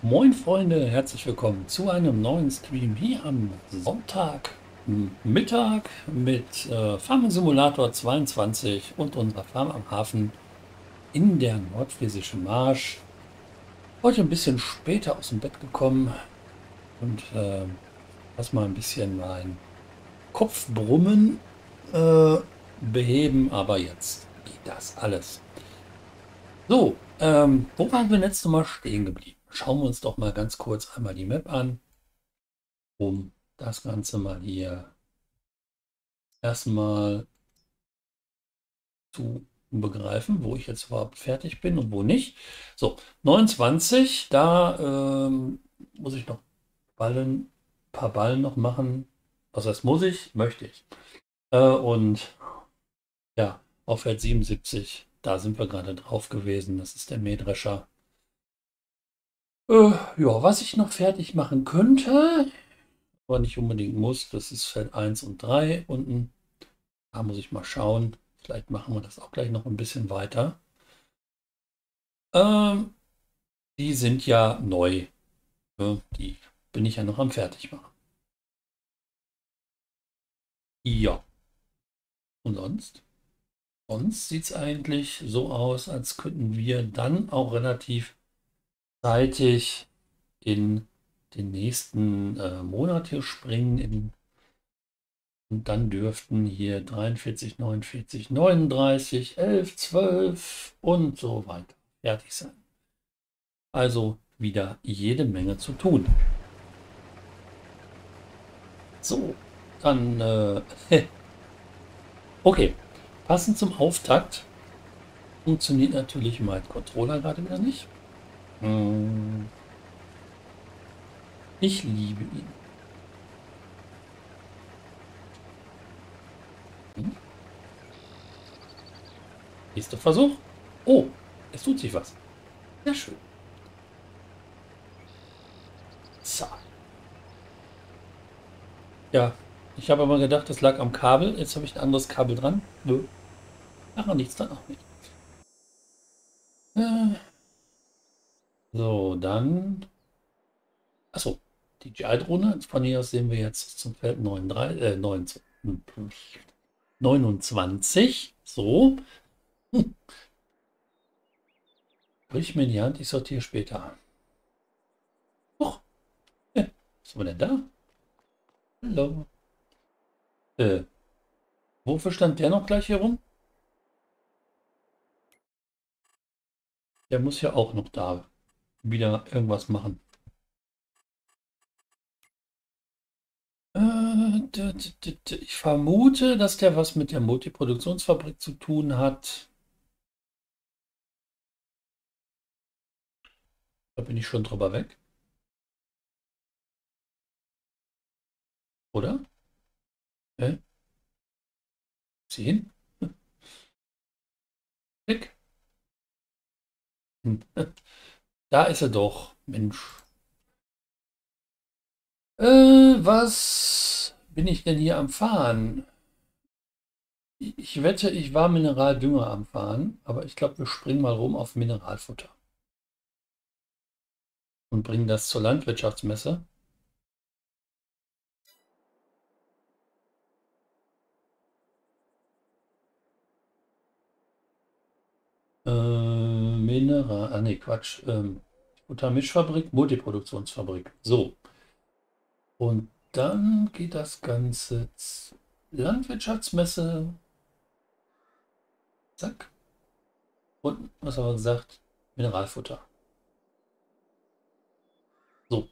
Moin Freunde, herzlich willkommen zu einem neuen Stream hier am Sonntagmittag mit Farming Simulator 22 und unserer Farm am Hafen in der Nordfriesischen Marsch. Heute ein bisschen später aus dem Bett gekommen und lass mal ein bisschen mein Kopfbrummen äh, beheben, aber jetzt geht das alles. So, wo waren wir letztes Mal stehen geblieben? Schauen wir uns doch mal ganz kurz einmal die Map an, um das Ganze mal hier erstmal zu begreifen, wo ich jetzt überhaupt fertig bin und wo nicht. So, 29, da muss ich noch ein paar Ballen noch machen. Was heißt muss ich? Möchte ich. Und ja, auf Feld 77, da sind wir gerade drauf gewesen. Das ist der Mähdrescher. Ja, was ich noch fertig machen könnte, aber nicht unbedingt muss, das ist Feld 1 und 3 unten. Da muss ich mal schauen. Vielleicht machen wir das auch gleich noch ein bisschen weiter. Ähm, Die sind ja neu. Die bin ich ja noch am Fertigmachen. Ja, und sonst? Sonst sieht es eigentlich so aus, als könnten wir dann auch relativ zeitig in den nächsten Monat hier springen. Und dann dürften hier 43, 49, 39, 11, 12 und so weiter fertig sein. Also wieder jede Menge zu tun. So, dann, okay, passend zum Auftakt funktioniert natürlich mein Controller gerade wieder nicht. Ich liebe ihn. Nächster Versuch. Oh, es tut sich was. Sehr schön. So. Ja, ich habe aber gedacht, das lag am Kabel. Jetzt habe ich ein anderes Kabel dran. Nö. Ach, nichts dran auch nicht. Äh, so, dann. Achso, die GI-Drohne. Von hier aus sehen wir jetzt zum Feld 39, 19, 29. So. Brich mir in die Hand, ich sortiere später. Och, was haben wir denn da? Hallo. Äh, Wofür stand der noch gleich hier rum? Der muss ja auch noch da wieder irgendwas machen. Ich vermute, dass der was mit der Multiproduktionsfabrik zu tun hat. Da bin ich schon drüber weg, oder? Hä? Sehen? Weg. Hm. Da ist er doch. Mensch. Was bin ich denn hier am Fahren? Ich wette, ich war Mineraldünger am Fahren, aber ich glaube, wir springen mal rum auf Mineralfutter und bringen das zur Landwirtschaftsmesse. Nee, Quatsch. Futtermischfabrik, Multiproduktionsfabrik. So. Und dann geht das Ganze Landwirtschaftsmesse. Zack. Und was haben wir gesagt? Mineralfutter. So.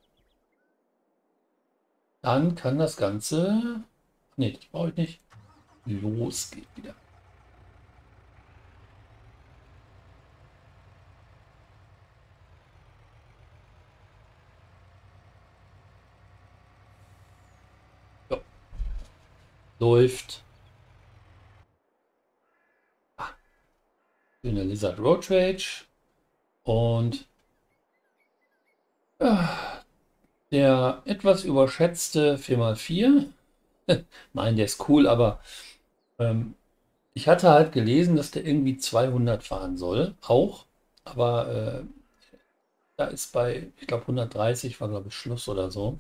Dann kann das Ganze. Nee, das brauche ich nicht. Los geht wieder. Ja, läuft. Ah, schöne Lizard Road Rage. Und der etwas überschätzte 4x4. Nein, der ist cool, aber ich hatte halt gelesen, dass der irgendwie 200 fahren soll. Auch. Aber Da ist bei, ich glaube, 130 war, glaube ich, Schluss oder so.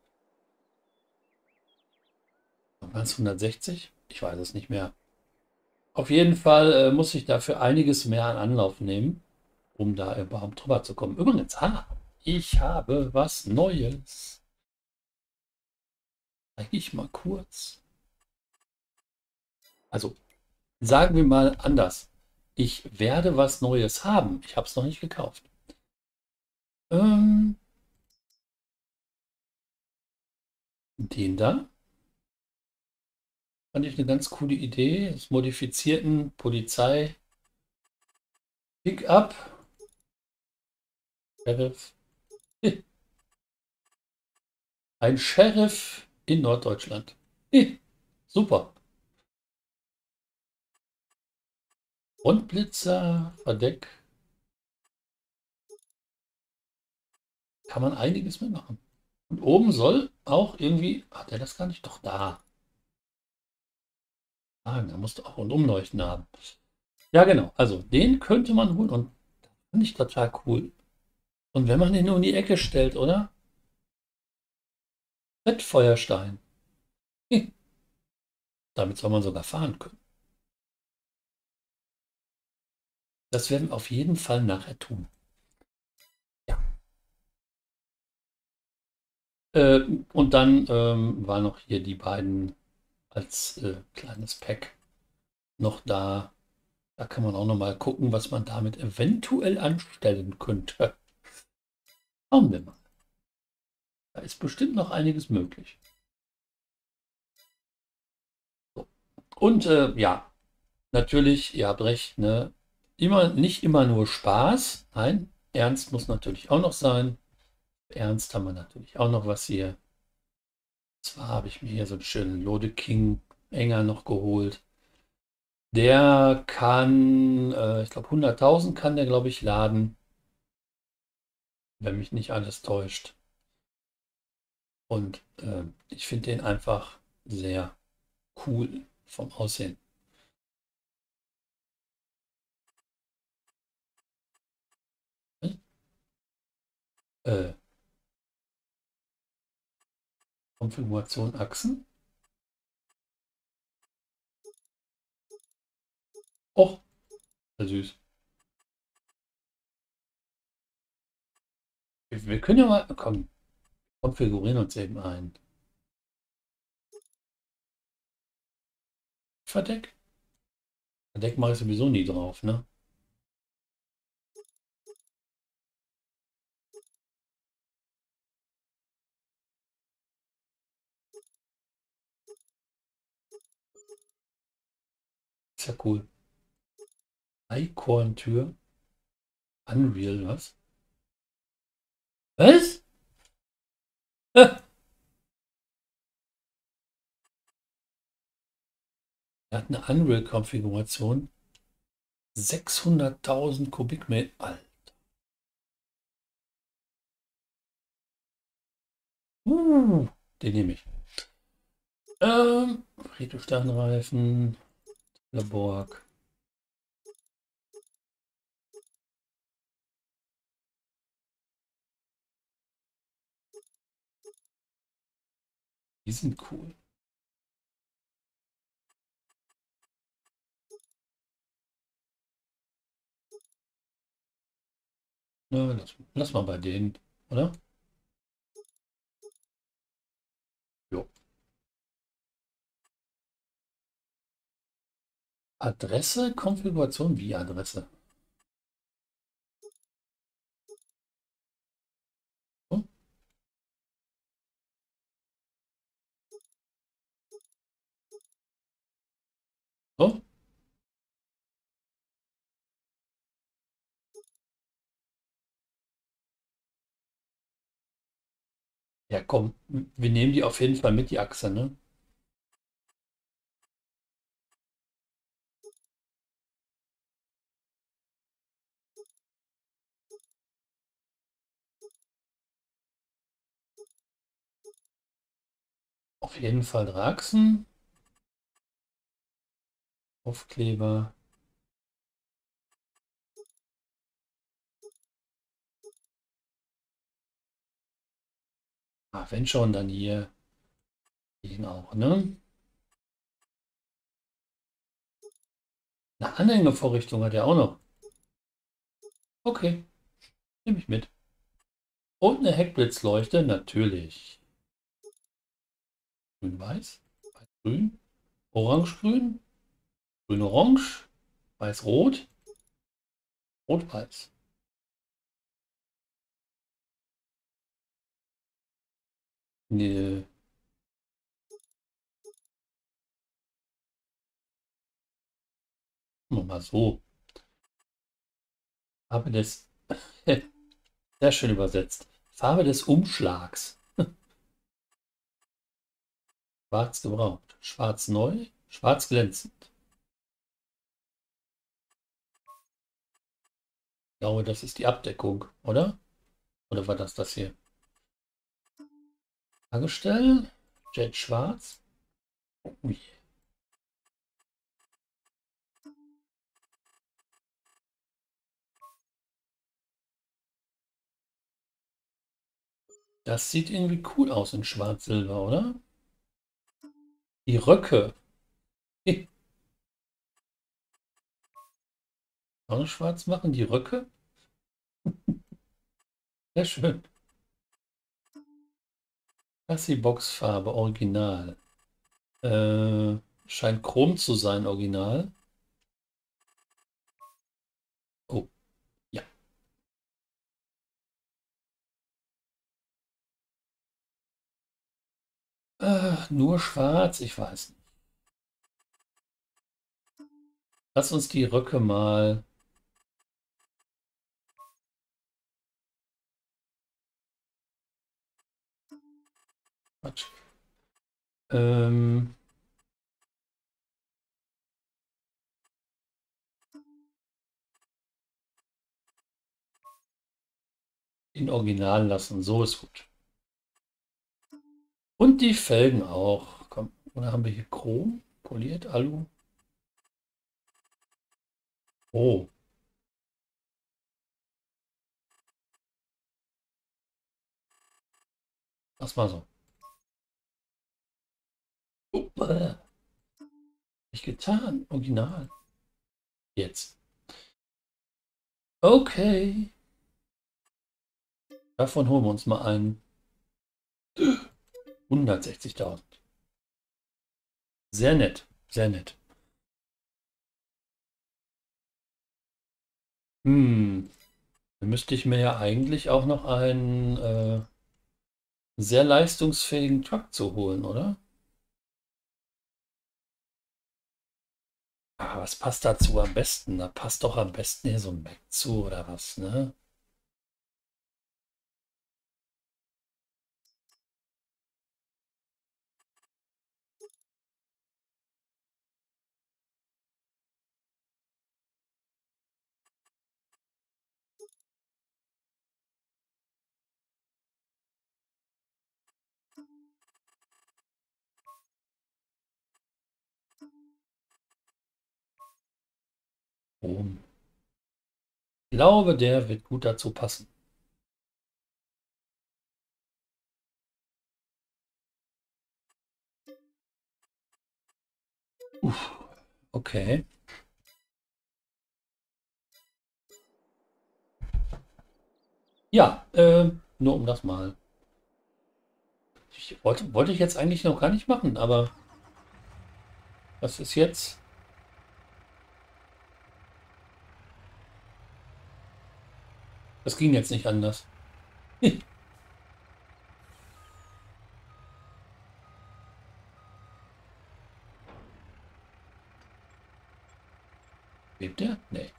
Waren es 160? Ich weiß es nicht mehr. Auf jeden Fall muss ich dafür einiges mehr an Anlauf nehmen, um da überhaupt drüber zu kommen. Übrigens, ich habe was Neues. Zeige ich mal kurz. Also, sagen wir mal anders. Ich werde was Neues haben. Ich habe es noch nicht gekauft. Ähm, den da fand ich eine ganz coole Idee. Das modifizierten Polizei-Pickup. Sheriff. Ein Sheriff in Norddeutschland. Super. Frontblitzer, Verdeck. Kann man einiges mitmachen. Und oben soll auch irgendwie, hat er das gar nicht? Doch da. Ah, da musst du auch ein Umleuchten haben. Ja, genau. Also den könnte man holen und das finde ich total cool. Und wenn man den nur in die Ecke stellt, oder? Fettfeuerstein. Damit soll man sogar fahren können. Das werden wir auf jeden Fall nachher tun. Ja. Äh, und dann war noch hier die beiden als kleines Pack noch da. Da kann man auch noch mal gucken, was man damit eventuell anstellen könnte. Schauen wir mal. Da ist bestimmt noch einiges möglich. So. Und ja, natürlich, ihr habt recht, ne? Nicht immer nur Spaß. Nein, Ernst muss natürlich auch noch sein. Ernst haben wir natürlich auch noch was hier. Zwar habe ich mir hier so einen schönen Lode King Enger noch geholt. Der kann, ich glaube, 100.000 kann der, glaube ich, laden, wenn mich nicht alles täuscht. Und ich finde den einfach sehr cool vom Aussehen. Äh, Konfiguration Achsen. Och, süß. Wir können ja mal, komm, konfigurieren uns eben ein. Verdeck. Verdeck mache ich sowieso nie drauf, ne? Ist ja cool. Eichhorn-Tür. Unreal, was? Was? Er hat eine Unreal-Konfiguration. 600.000 Kubikmeter. Alter. Den nehme ich. Friedhof-Sternreifen. Laborg. Die sind cool. Ja, lass mal bei denen, oder? Jo. Adresse, Konfiguration, wie Adresse? Oh, oh. Ja, komm, wir nehmen die auf jeden Fall mit, die Achse, ne? Auf jeden Fall 3 Achsen, Aufkleber. Ah, wenn schon, dann hier den auch, ne? Eine Anhängevorrichtung hat er auch noch. Okay, nehme ich mit. Und eine Heckblitzleuchte, natürlich. Grün-Weiß, Weiß-Grün, Orange-Grün, Grün-Orange, Weiß-Rot, Rot-Weiß. Nee, machen wir mal so. Farbe des, sehr schön übersetzt. Farbe des Umschlags. Schwarz gebraucht. Schwarz neu, schwarz glänzend. Ich glaube, das ist die Abdeckung, oder? Oder war das das hier? Fahrgestell, Jet schwarz. Ui. Das sieht irgendwie cool aus in Schwarz-Silber, oder? Die Röcke. Auch noch schwarz machen, die Röcke. Sehr schön. Das ist die Boxfarbe, Original. Äh, scheint Chrom zu sein, Original. Oh, ja. Nur schwarz, ich weiß nicht. Lass uns die Röcke mal. Quatsch. Ähm, in Original lassen, so ist gut. Und die Felgen auch. Komm, oder haben wir hier Chrom? Poliert, Alu? Oh, lass mal so. Oh, nicht getan, Original. Jetzt. Okay. Davon holen wir uns mal einen. 160.000. Sehr nett, sehr nett. Hm, dann müsste ich mir ja eigentlich auch noch einen sehr leistungsfähigen Truck zu holen, oder? Ah, was passt dazu am besten? Da passt doch am besten hier so ein Mac zu, oder was, ne? Boom. Ich glaube, der wird gut dazu passen. Uff, okay. Ja, nur um das mal. Wollte ich jetzt eigentlich noch gar nicht machen, aber was ist jetzt? Das ging jetzt nicht anders. Lebt der? Nee.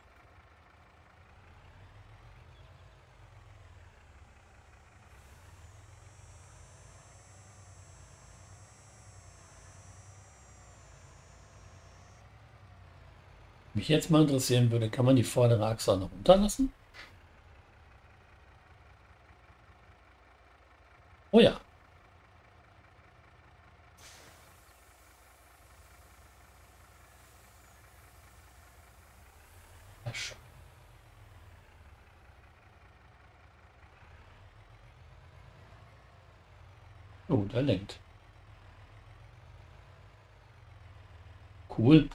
Mich jetzt mal interessieren würde, kann man die vordere Achse auch noch runterlassen? Oh ja. Ja, schon. Oh, der lenkt. Cool.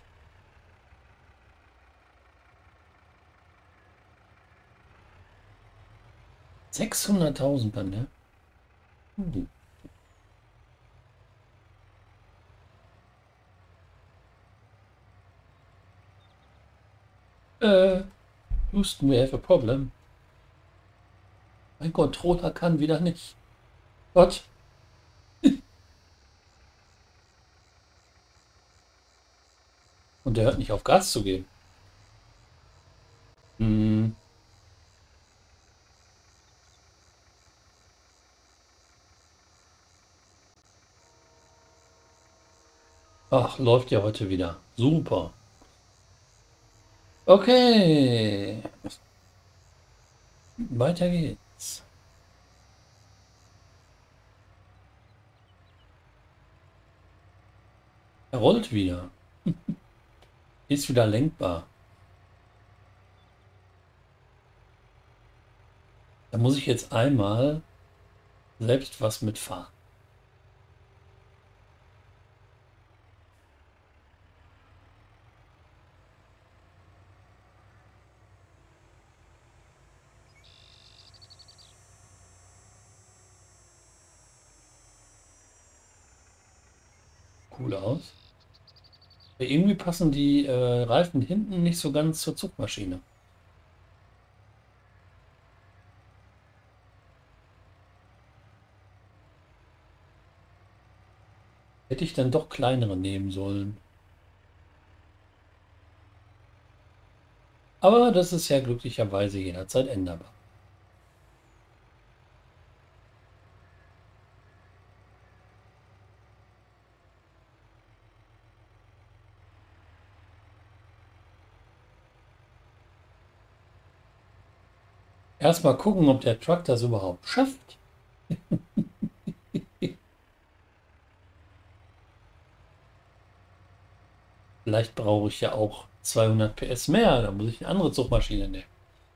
600.000 dann, ja? Uh. Houston, we have a problem. Mein Controller kann wieder nicht. Gott. Und der hört nicht auf Gas zu geben. Hm. Ach, läuft ja heute wieder. Super. Okay. Weiter geht's. Er rollt wieder. Ist wieder lenkbar. Da muss ich jetzt einmal selbst was mitfahren. Cool aus. Irgendwie passen die Reifen hinten nicht so ganz zur Zugmaschine. Hätte ich dann doch kleinere nehmen sollen. Aber das ist ja glücklicherweise jederzeit änderbar. Erstmal gucken, ob der Truck das überhaupt schafft. Vielleicht brauche ich ja auch 200 PS mehr. Da muss ich eine andere Zugmaschine nehmen.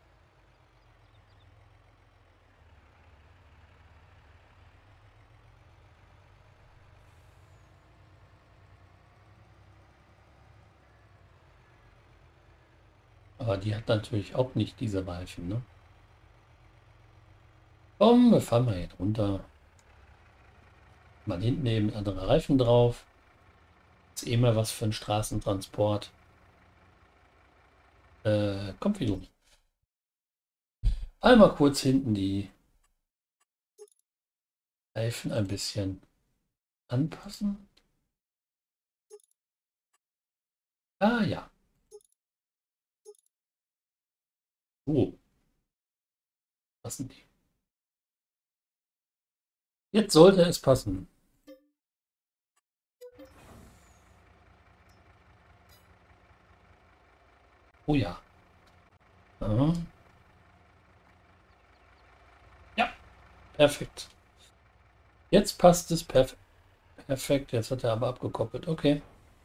Aber die hat natürlich auch nicht diese Reifen, ne? Komm, wir fahren mal hier runter. Mal hinten eben andere Reifen drauf. Ist eh mal was für einen Straßentransport. Kommt wieder. Einmal kurz hinten die Reifen ein bisschen anpassen. Ah ja. Oh, passen die. Jetzt sollte es passen. Oh ja. Aha. Ja, perfekt. Jetzt passt es perfekt. Jetzt hat er aber abgekoppelt. Okay.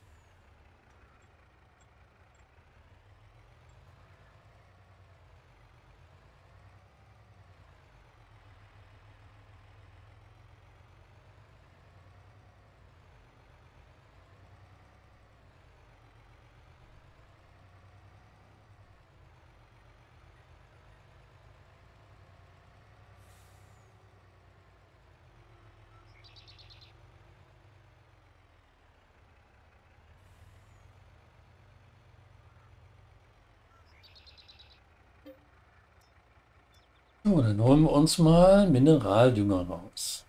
So, dann holen wir uns mal Mineraldünger raus.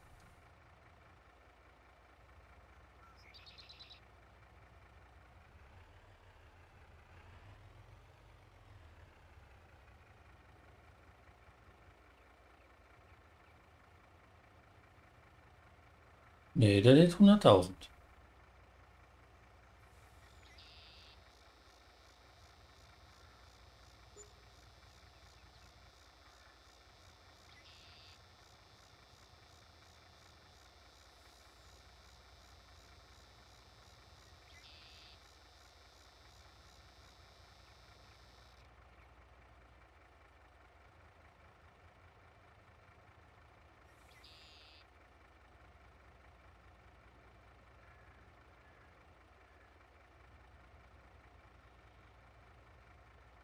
Nee, der lädt 100.000.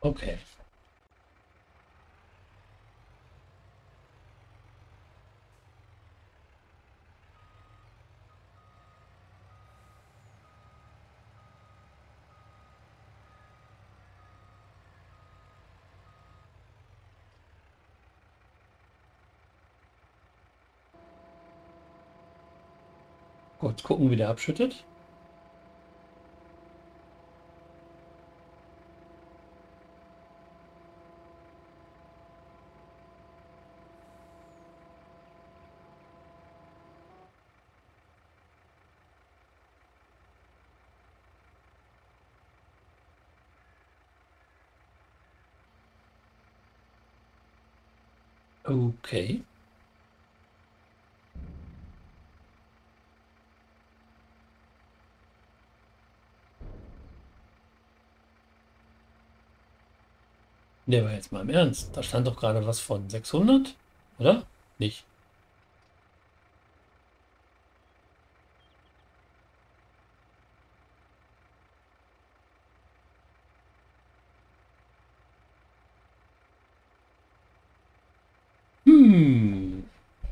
Okay. Kurz gucken, wie der abschüttet. Okay. Der war jetzt mal im Ernst. Da stand doch gerade was von 600, oder? Nicht. Hm.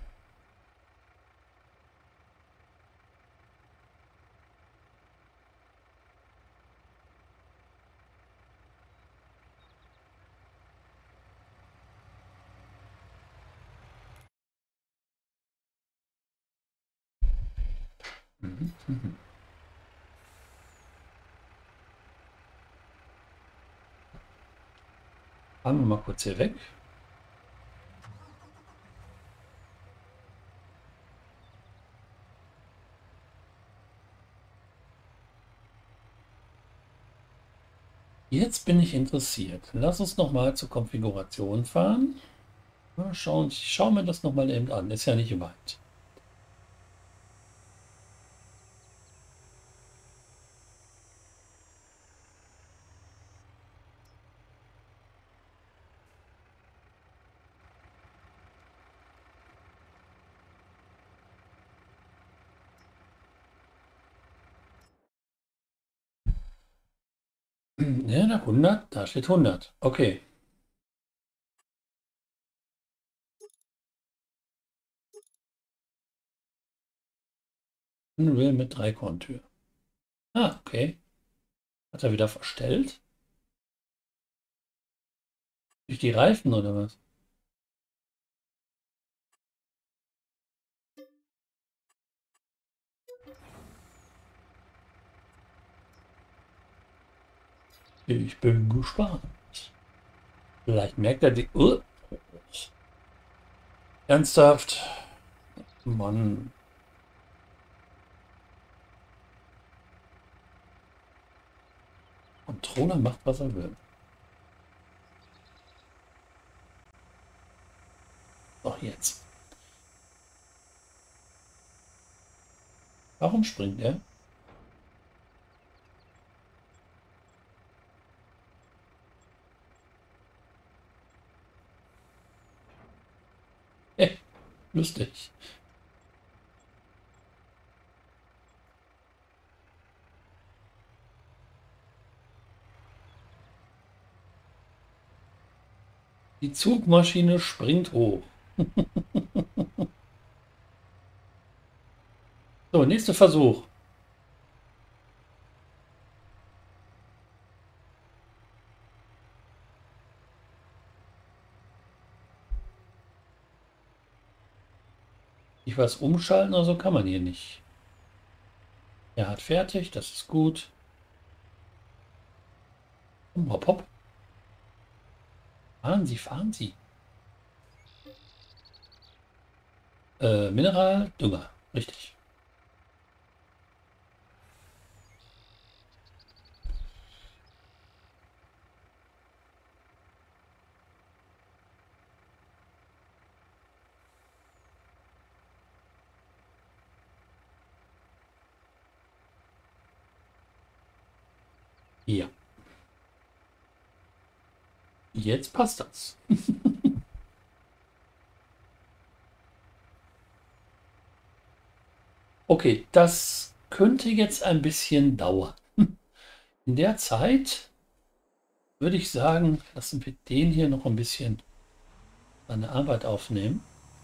Mhm. Mhm. Fahren wir mal kurz hier weg. Jetzt bin ich interessiert. Lass uns noch mal zur Konfiguration fahren. Mal schauen, ich schaue mir das noch mal eben an. Ist ja nicht weit. Ja, da 100, da steht 100. Okay. Ein Rail mit Dreikorntür. Ah, okay. Hat er wieder verstellt? Durch die Reifen oder was? Ich bin gespannt. Vielleicht merkt er die. Ernsthaft? Mann. Controller macht, was er will. Doch jetzt. Warum springt er? Lustig. Die Zugmaschine springt hoch. So, nächster Versuch. Ich was umschalten, also kann man hier nicht. Er hat fertig, das ist gut. Hopp, hopp. Fahren Sie, fahren Sie. Mineral, Dünger. Richtig. Ja. Jetzt passt das. Okay, das könnte jetzt ein bisschen dauern. In der Zeit würde ich sagen, lassen wir den hier noch ein bisschen seine Arbeit aufnehmen.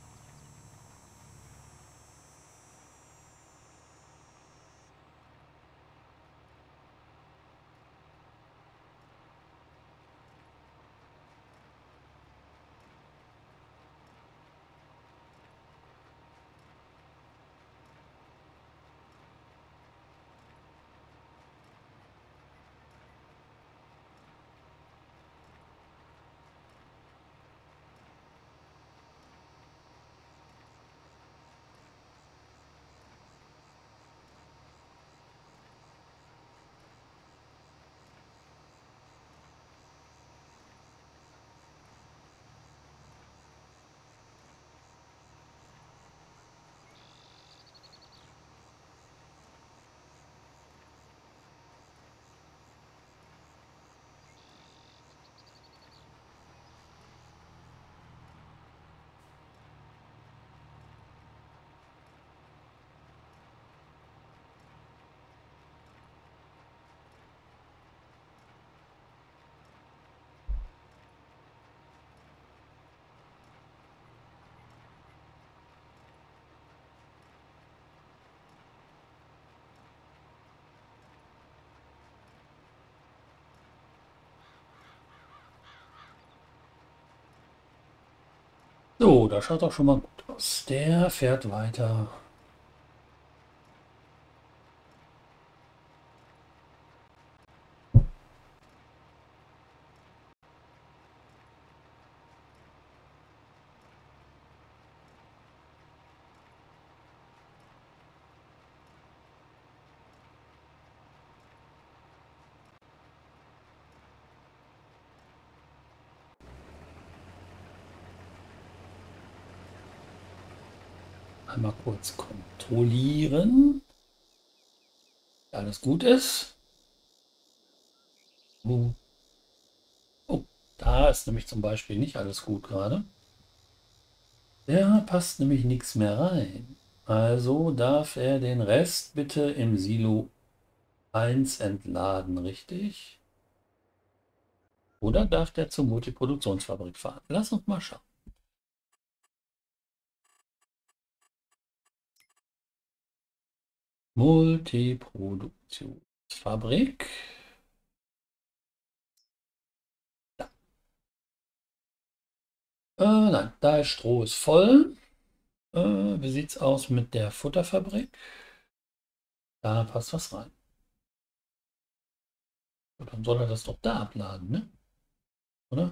So, das schaut doch schon mal gut aus. Der fährt weiter. Einmal kurz kontrollieren, ob alles gut ist. Oh, oh, da ist nämlich zum Beispiel nicht alles gut gerade. Da passt nämlich nichts mehr rein. Also darf er den Rest bitte im Silo 1 entladen, richtig? Oder darf der zur Multiproduktionsfabrik fahren? Lass uns mal schauen. Multiproduktionsfabrik. Da. Nein, da ist Stroh ist voll. Wie sieht es aus mit der Futterfabrik? Da passt was rein. Und dann soll er das doch da abladen, ne? Oder?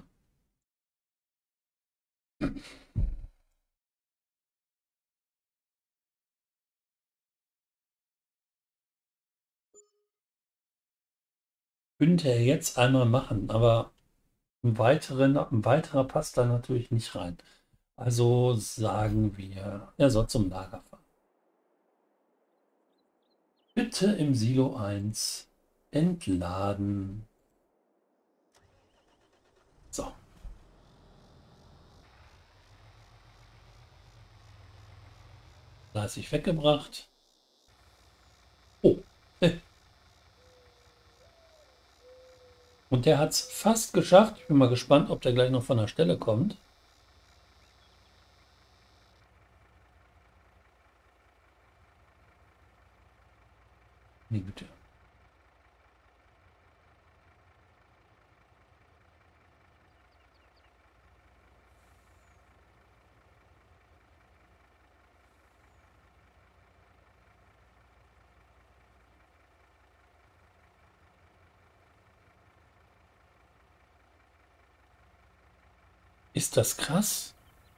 Könnte er jetzt einmal machen, aber ein weiterer passt da natürlich nicht rein. Also sagen wir, er soll zum Lager fahren. Bitte im Silo 1 entladen. So. Fleißig weggebracht. Oh. Und der hat es fast geschafft. Ich bin mal gespannt, ob der gleich noch von der Stelle kommt. Nee, bitte. Ist das krass?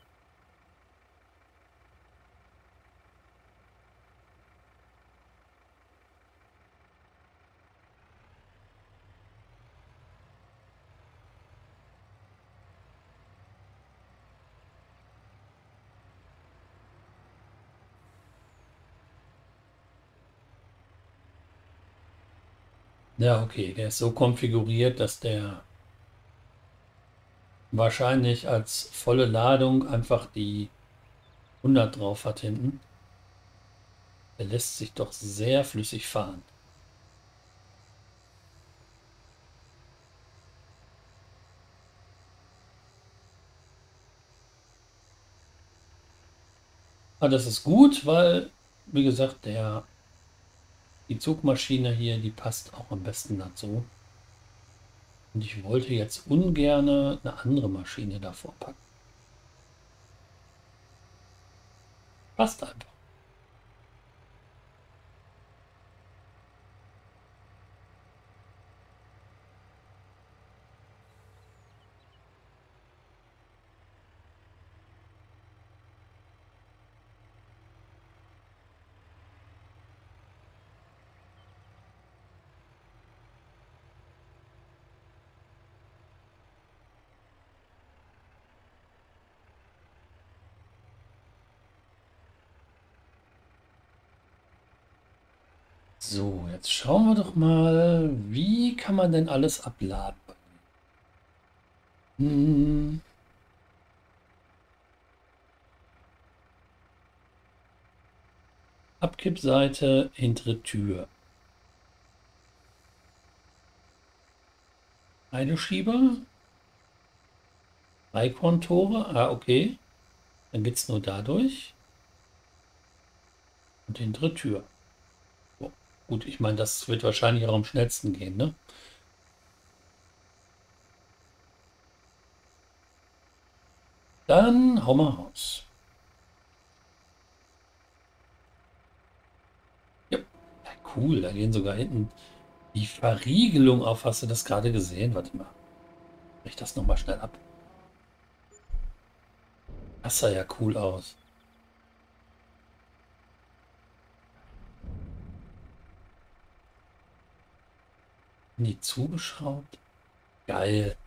Ja, okay. Der ist so konfiguriert, dass der wahrscheinlich als volle Ladung einfach die 100 drauf hat hinten. Der lässt sich doch sehr flüssig fahren. Aber das ist gut, weil, wie gesagt, die Zugmaschine hier, die passt auch am besten dazu. Und ich wollte jetzt ungerne eine andere Maschine davor packen. Passt einfach. So, jetzt schauen wir doch mal, wie kann man denn alles abladen? Hm, Abkippseite, hintere Tür. Schieber, Kontore. Ah, okay. Dann geht es nur dadurch. Und hintere Tür. So. Gut, ich meine, das wird wahrscheinlich auch am schnellsten gehen, ne? Dann hau mal raus. Ja, ja, cool, da gehen sogar hinten die Verriegelung auf. Hast du das gerade gesehen? Warte mal. Brich das nochmal schnell ab. Das sah ja cool aus. Nie zugeschraubt. Geil.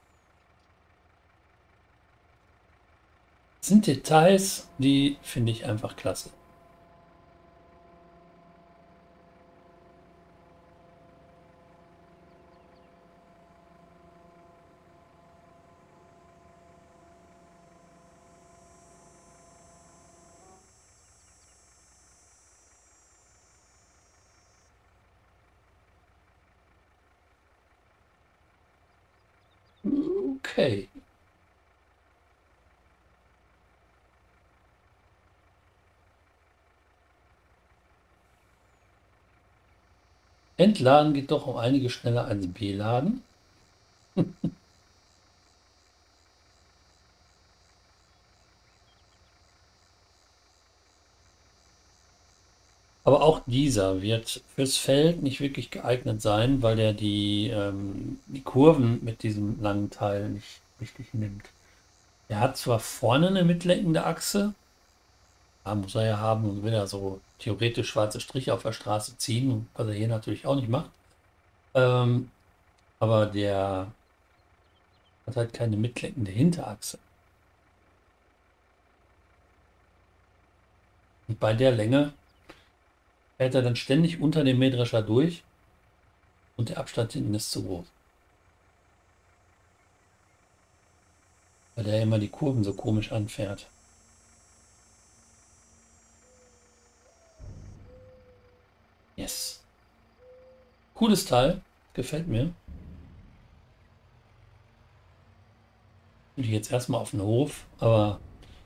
Das sind Details, die finde ich einfach klasse. Okay. Entladen geht doch um einige schneller als Beladen. Aber auch dieser wird fürs Feld nicht wirklich geeignet sein, weil der die Kurven mit diesem langen Teil nicht richtig nimmt. Er hat zwar vorne eine mitlenkende Achse, ja, muss er ja haben und will ja so theoretisch schwarze Striche auf der Straße ziehen, was er hier natürlich auch nicht macht. Ähm, aber der hat halt keine mitlenkende Hinterachse. Und bei der Länge fährt er dann ständig unter dem Mähdrescher durch und der Abstand hinten ist zu groß. Weil der immer die Kurven so komisch anfährt. Yes. Cooles Teil. Gefällt mir. Will ich jetzt erstmal auf den Hof, aber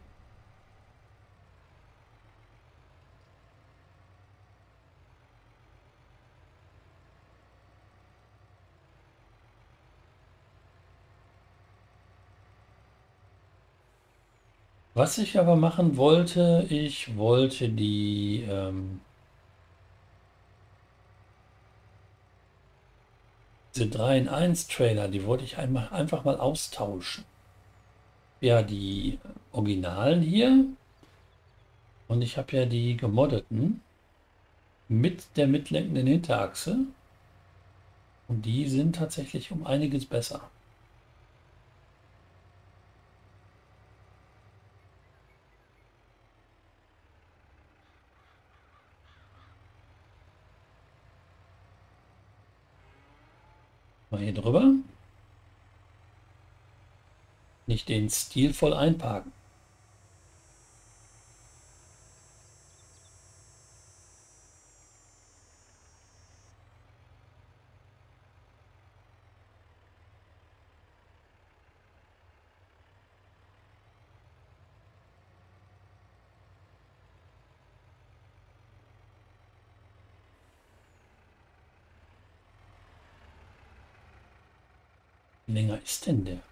was ich aber machen wollte, ich wollte diese 3 in 1 Trailer, die wollte ich einfach mal austauschen. Ja, die Originalen hier und ich habe ja die gemoddeten mit der mitlenkenden Hinterachse und die sind tatsächlich um einiges besser. Mal hier drüber, nicht den stilvoll einparken. Wie länger ist denn der?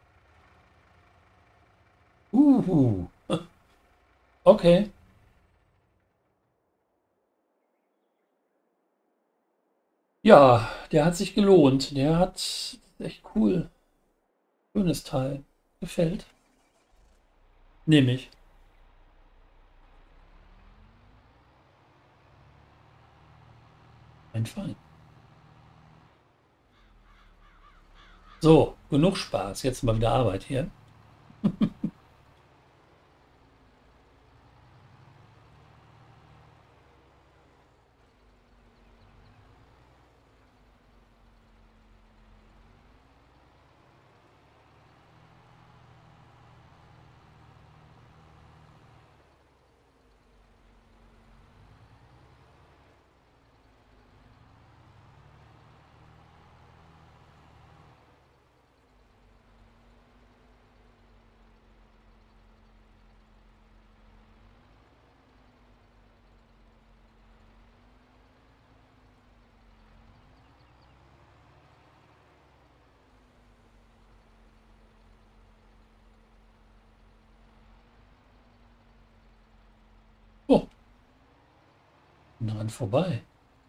Uhu. Okay. Ja, der hat sich gelohnt. Der hat echt cool. Schönes Teil. Gefällt. Nehme ich. Ein Fein. So, genug Spaß. Jetzt mal wieder Arbeit hier. Oh, dran vorbei.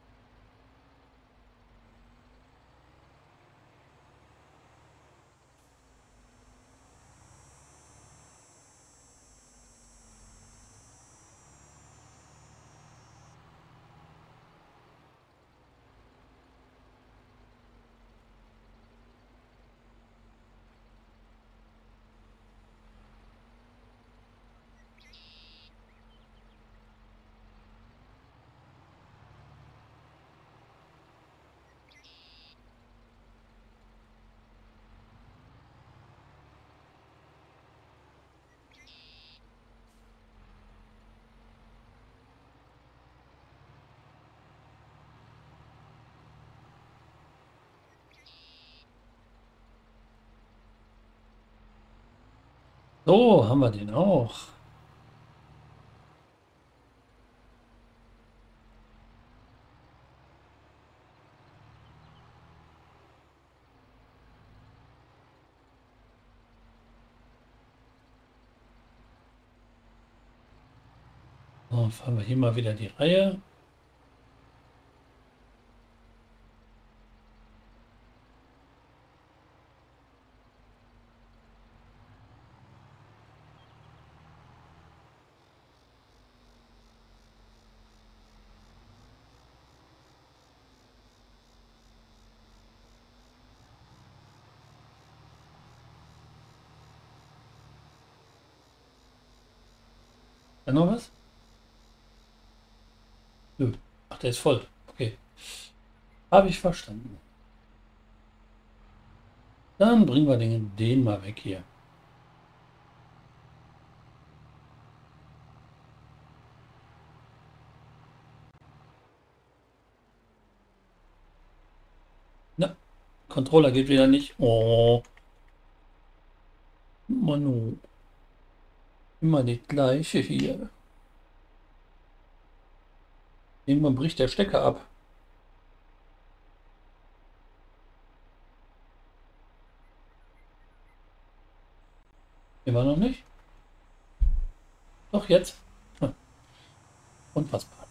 So, haben wir den auch. So, fahren wir hier mal wieder die Reihe. Dann noch was? Nö. Ach, der ist voll. Okay. Habe ich verstanden. Dann bringen wir den mal weg hier. Na, Controller geht wieder nicht. Oh, Manu. Immer die gleiche hier. Irgendwann bricht der Stecker ab. Immer noch nicht? Doch, jetzt. Hm, unfassbar.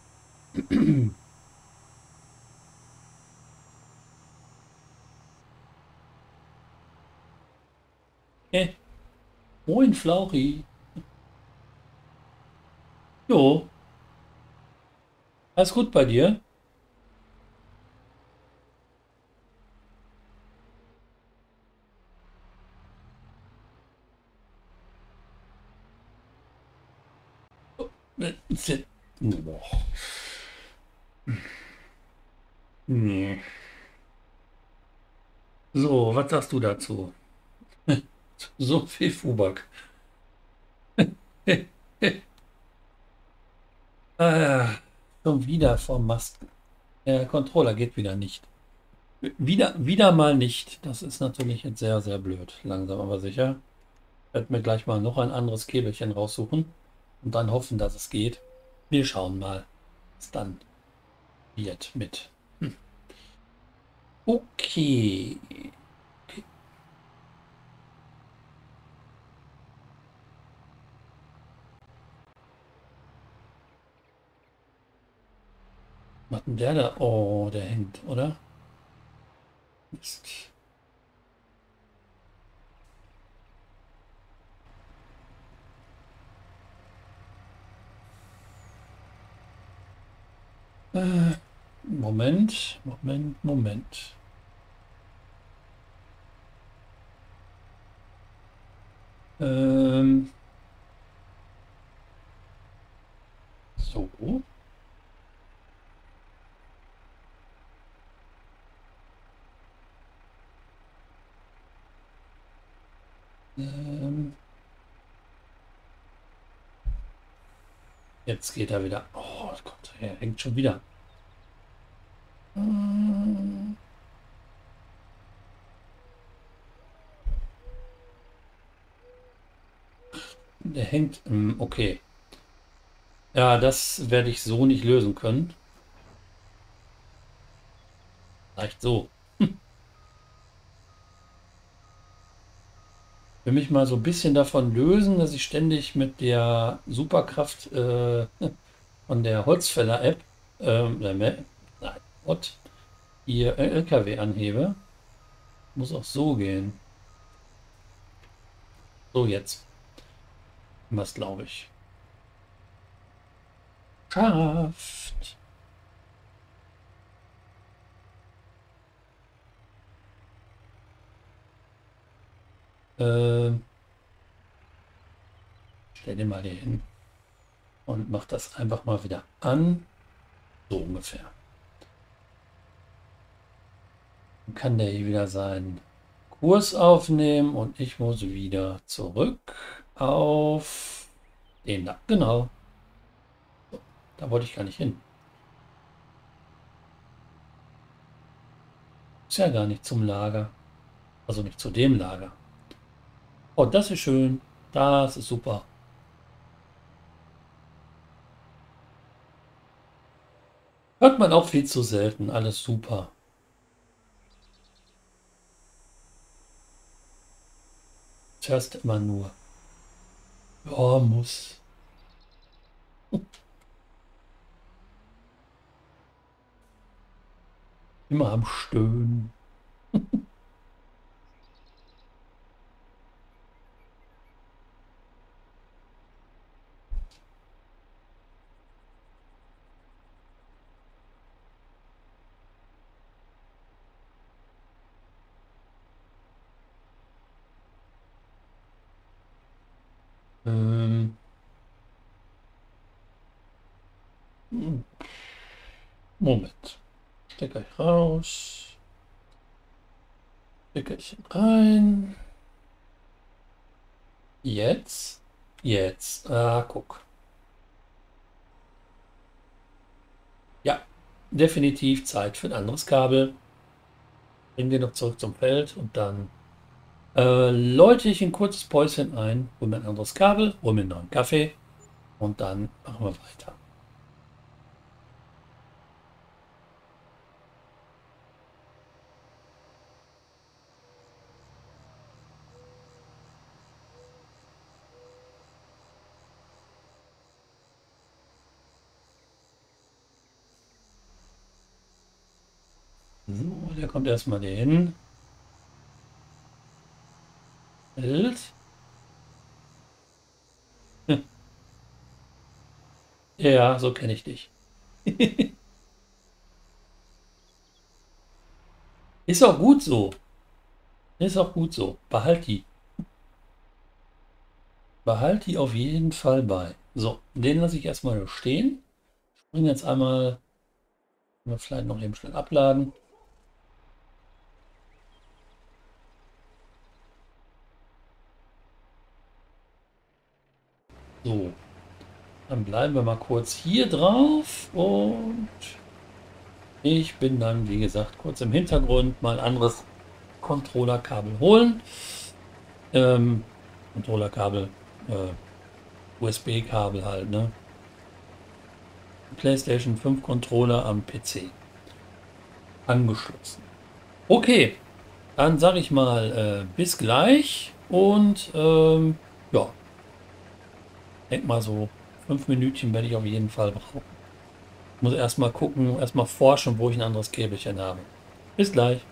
Moin, Flauchi. Jo, alles gut bei dir? Boah. Nee. So, was sagst du dazu? So viel Fubak. Schon wieder vom Mast. Der Controller geht wieder nicht. Wieder mal nicht. Das ist natürlich jetzt sehr, sehr blöd. Langsam aber sicher. Ich werde mir gleich mal noch ein anderes Käbelchen raussuchen und dann hoffen, dass es geht. Wir schauen mal, was dann wird mit. Okay. Okay. Was hat denn der da? Oh, der hängt, oder? Mist. Moment, Moment, Moment. Ähm, so. Ähm, jetzt geht er wieder. Oh Gott, er hängt schon wieder. Ähm, Der hängt. Okay. Ja, das werde ich so nicht lösen können. Vielleicht so. Will mich mal so ein bisschen davon lösen, dass ich ständig mit der Superkraft von der Holzfäller-App, nein, Gott, hier LKW anhebe. Muss auch so gehen. So jetzt. Was glaube ich. Schafft. Äh, Stell den mal hier hin und mach das einfach mal wieder an. So ungefähr. Dann kann der hier wieder seinen Kurs aufnehmen und ich muss wieder zurück auf den da. Genau. Da wollte ich gar nicht hin. Ist ja gar nicht zum Lager. Also nicht zu dem Lager. Oh, das ist schön. Das ist super. Hört man auch viel zu selten. Alles super. Das hörst du immer nur. Ja, muss. Immer am Stöhnen. Ähm, Moment. Stecker ich raus. Steckerchen rein. Jetzt. Jetzt. Ah, guck. Ja, definitiv Zeit für ein anderes Kabel. Bringen wir noch zurück zum Feld und dann läute ich ein kurzes Päuschen ein, hol mir ein anderes Kabel, hol mir einen neuen Kaffee und dann machen wir weiter. So, der kommt erstmal hier hin. Hält. Ja, so kenne ich dich. Ist auch gut so. Ist auch gut so. Behalt die. Behalt die auf jeden Fall bei. So, den lasse ich erstmal stehen. Bring jetzt einmal, vielleicht noch eben schnell abladen. So, dann bleiben wir mal kurz hier drauf und ich bin dann, wie gesagt, kurz im Hintergrund mal ein anderes Controllerkabel holen. Controllerkabel, USB-Kabel halt, ne? PlayStation 5 Controller am PC angeschlossen. Okay, dann sage ich mal bis gleich und ja, denk mal so 5 Minütchen werde ich auf jeden Fall brauchen. Muss erstmal gucken, erstmal forschen, wo ich ein anderes Käbelchen habe. Bis gleich.